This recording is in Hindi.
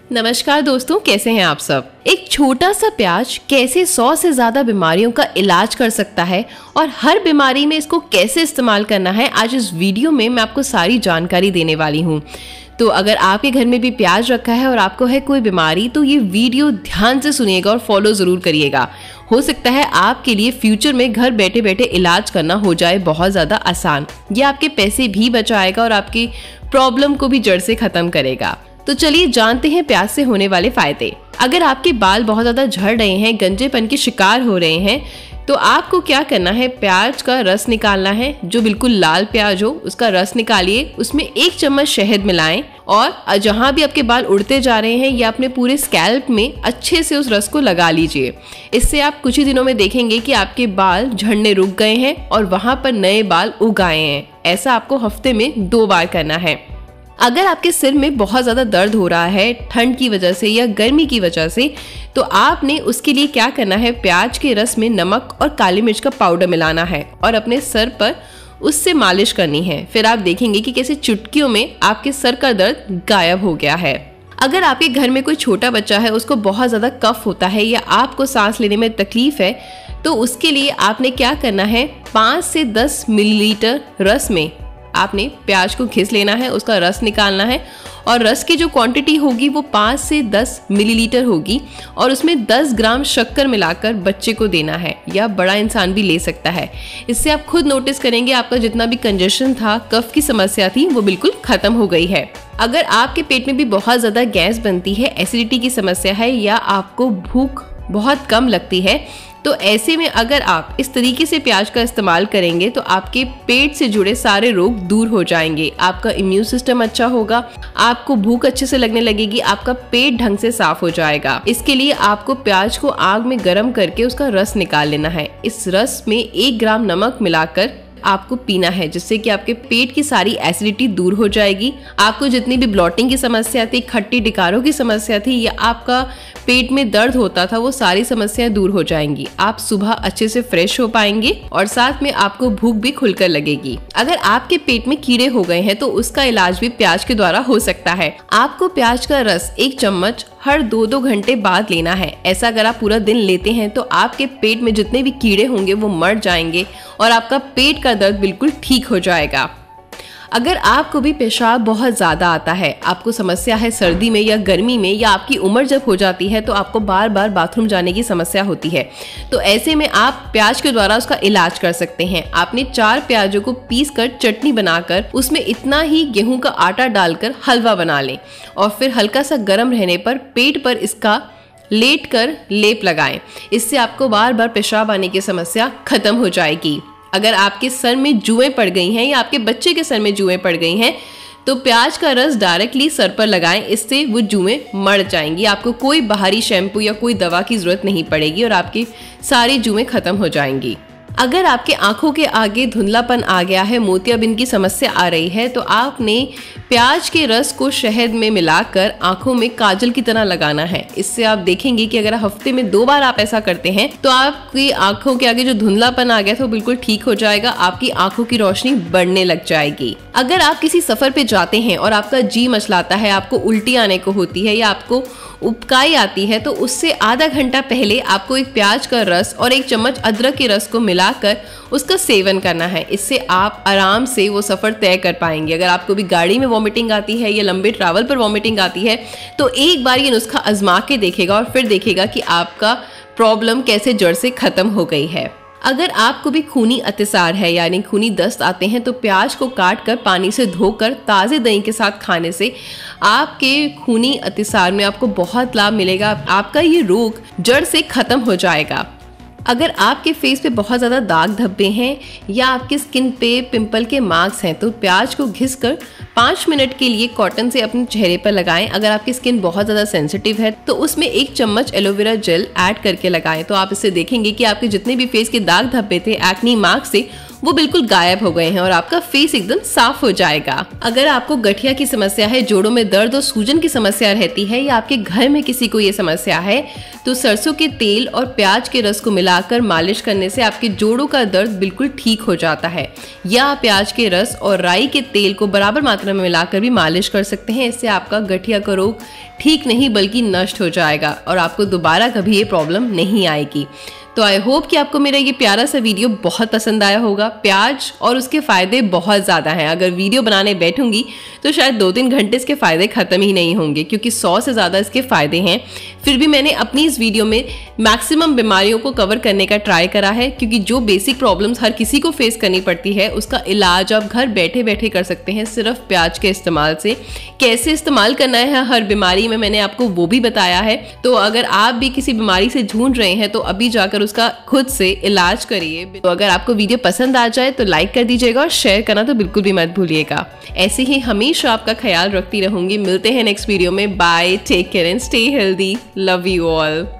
नमस्कार दोस्तों, कैसे हैं आप सब। एक छोटा सा प्याज कैसे 100 से ज्यादा बीमारियों का इलाज कर सकता है और हर बीमारी में इसको कैसे इस्तेमाल करना है, आज इस वीडियो में मैं आपको सारी जानकारी देने वाली हूँ। तो अगर आपके घर में भी प्याज रखा है और आपको है कोई बीमारी, तो ये वीडियो ध्यान से सुनिएगा और फॉलो जरूर करिएगा। हो सकता है आपके लिए फ्यूचर में घर बैठे बैठे इलाज करना हो जाए बहुत ज़्यादा आसान। ये आपके पैसे भी बचाएगा और आपकी प्रॉब्लम को भी जड़ से ख़त्म करेगा। तो चलिए जानते हैं प्याज से होने वाले फायदे। अगर आपके बाल बहुत ज़्यादा झड़ रहे हैं, गंजेपन के शिकार हो रहे हैं, तो आपको क्या करना है, प्याज का रस निकालना है। जो बिल्कुल लाल प्याज हो उसका रस निकालिए, उसमें 1 चम्मच शहद मिलाएं और जहाँ भी आपके बाल उड़ते जा रहे हैं या अपने पूरे स्कैल्प में अच्छे से उस रस को लगा लीजिए। इससे आप कुछ ही दिनों में देखेंगे कि आपके बाल झड़ने रुक गए हैं और वहाँ पर नए बाल उग आए हैं। ऐसा आपको हफ्ते में 2 बार करना है। अगर आपके सिर में बहुत ज़्यादा दर्द हो रहा है ठंड की वजह से या गर्मी की वजह से, तो आपने उसके लिए क्या करना है, प्याज के रस में नमक और काली मिर्च का पाउडर मिलाना है और अपने सर पर उससे मालिश करनी है। फिर आप देखेंगे कि कैसे चुटकियों में आपके सर का दर्द गायब हो गया है। अगर आपके घर में कोई छोटा बच्चा है, उसको बहुत ज़्यादा कफ होता है या आपको सांस लेने में तकलीफ है, तो उसके लिए आपने क्या करना है, 5 से 10 मिलीलीटर रस में आपने प्याज को घिस लेना है, उसका रस निकालना है और रस की जो क्वांटिटी होगी वो 5 से 10 मिलीलीटर होगी और उसमें 10 ग्राम शक्कर मिलाकर बच्चे को देना है या बड़ा इंसान भी ले सकता है। इससे आप खुद नोटिस करेंगे आपका जितना भी कंजेशन था, कफ की समस्या थी, वो बिल्कुल खत्म हो गई है। अगर आपके पेट में भी बहुत ज़्यादा गैस बनती है, एसिडिटी की समस्या है या आपको भूख बहुत कम लगती है, तो ऐसे में अगर आप इस तरीके से प्याज का इस्तेमाल करेंगे तो आपके पेट से जुड़े सारे रोग दूर हो जाएंगे। आपका इम्यून सिस्टम अच्छा होगा, आपको भूख अच्छे से लगने लगेगी, आपका पेट ढंग से साफ हो जाएगा। इसके लिए आपको प्याज को आग में गर्म करके उसका रस निकाल लेना है। इस रस में 1 ग्राम नमक मिलाकर आपको पीना है, जिससे कि आपके पेट की सारी एसिडिटी दूर हो जाएगी। आपको जितनी भी ब्लॉटिंग की समस्या थी, खट्टी डिकारों की समस्या थी या आपका पेट में दर्द होता था, वो सारी समस्याएं दूर हो जाएंगी। आप सुबह अच्छे से फ्रेश हो पाएंगे और साथ में आपको भूख भी खुलकर लगेगी। अगर आपके पेट में कीड़े हो गए हैं तो उसका इलाज भी प्याज के द्वारा हो सकता है। आपको प्याज का रस 1 चम्मच हर 2-2 घंटे बाद लेना है। ऐसा अगर आप पूरा दिन लेते हैं तो आपके पेट में जितने भी कीड़े होंगे वो मर जाएंगे और आपका पेट का दर्द बिल्कुल ठीक हो जाएगा। अगर आपको भी पेशाब बहुत ज़्यादा आता है, आपको समस्या है सर्दी में या गर्मी में, या आपकी उम्र जब हो जाती है तो आपको बार बार बाथरूम जाने की समस्या होती है, तो ऐसे में आप प्याज के द्वारा उसका इलाज कर सकते हैं। आपने 4 प्याजों को पीस कर चटनी बनाकर उसमें इतना ही गेहूं का आटा डालकर हलवा बना लें और फिर हल्का सा गर्म रहने पर पेट पर इसका लेट कर लेप लगाएं। इससे आपको बार बार पेशाब आने की समस्या खत्म हो जाएगी। अगर आपके सर में जुएं पड़ गई हैं या आपके बच्चे के सर में जुएं पड़ गई हैं, तो प्याज का रस डायरेक्टली सर पर लगाएं। इससे वो जुएं मर जाएंगी। आपको कोई बाहरी शैम्पू या कोई दवा की जरूरत नहीं पड़ेगी और आपकी सारी जुएं खत्म हो जाएंगी। अगर आपके आंखों के आगे धुंधलापन आ गया है, मोतियाबिंद की समस्या आ रही है, तो आपने प्याज के रस को शहद में मिलाकर आंखों में काजल की तरह लगाना है। इससे आप देखेंगे कि अगर हफ्ते में 2 बार आप ऐसा करते हैं तो आपकी आंखों के आगे जो धुंधलापन आ गया था वो बिल्कुल ठीक हो जाएगा। आपकी आंखों की रोशनी बढ़ने लग जाएगी। अगर आप किसी सफर पे जाते हैं और आपका जी मचलाता है, आपको उल्टी आने को होती है या आपको उबकाई आती है, तो उससे आधा घंटा पहले आपको 1 प्याज का रस और 1 चम्मच अदरक के रस को मिलाकर उसका सेवन करना है। इससे आप आराम से वो सफ़र तय कर पाएंगे। अगर आपको भी गाड़ी में वॉमिटिंग आती है या लंबे ट्रैवल पर वॉमिटिंग आती है, तो एक बार ये नुस्खा आजमा के देखेगा और फिर देखेगा कि आपका प्रॉब्लम कैसे जड़ से ख़त्म हो गई है। अगर आपको भी खूनी अतिसार है यानी खूनी दस्त आते हैं, तो प्याज को काट कर पानी से धोकर ताज़े दही के साथ खाने से आपके खूनी अतिसार में आपको बहुत लाभ मिलेगा। आपका ये रोग जड़ से ख़त्म हो जाएगा। अगर आपके फेस पे बहुत ज़्यादा दाग धब्बे हैं या आपके स्किन पे पिंपल के मार्क्स हैं, तो प्याज को घिसकर 5 मिनट के लिए कॉटन से अपने चेहरे पर लगाएं। अगर आपकी स्किन बहुत ज़्यादा सेंसिटिव है तो उसमें 1 चम्मच एलोवेरा जेल ऐड करके लगाएं। तो आप इससे देखेंगे कि आपके जितने भी फेस के दाग धब्बे थे एक्नी मार्क्स से, वो बिल्कुल गायब हो गए हैं और आपका फेस एकदम साफ हो जाएगा। अगर आपको गठिया की समस्या है, जोड़ों में दर्द और सूजन की समस्या रहती है या आपके घर में किसी को ये समस्या है, तो सरसों के तेल और प्याज के रस को मिलाकर मालिश करने से आपके जोड़ों का दर्द बिल्कुल ठीक हो जाता है। या आप प्याज के रस और राई के तेल को बराबर मात्रा में मिलाकर भी मालिश कर सकते हैं। इससे आपका गठिया का रोग ठीक नहीं बल्कि नष्ट हो जाएगा और आपको दोबारा कभी ये प्रॉब्लम नहीं आएगी। तो आई होप कि आपको मेरा ये प्यारा सा वीडियो बहुत पसंद आया होगा। प्याज और उसके फ़ायदे बहुत ज़्यादा हैं। अगर वीडियो बनाने बैठूंगी तो शायद 2-3 घंटे इसके फ़ायदे ख़त्म ही नहीं होंगे, क्योंकि 100 से ज़्यादा इसके फ़ायदे हैं। फिर भी मैंने अपनी इस वीडियो में मैक्सिमम बीमारियों को कवर करने का ट्राई करा है, क्योंकि जो बेसिक प्रॉब्लम्स हर किसी को फेस करनी पड़ती है उसका इलाज आप घर बैठे बैठे कर सकते हैं सिर्फ प्याज के इस्तेमाल से। कैसे इस्तेमाल करना है हर बीमारी में मैंने आपको वो भी बताया है। तो अगर आप भी किसी बीमारी से जूझ रहे हैं तो अभी जाकर उसका खुद से इलाज करिए। तो अगर आपको वीडियो पसंद आ जाए तो लाइक कर दीजिएगा और शेयर करना तो बिल्कुल भी मत भूलिएगा। ऐसे ही हमेशा आपका ख्याल रखती रहूंगी। मिलते हैं नेक्स्ट वीडियो में। Bye, take care and stay healthy. Love you all.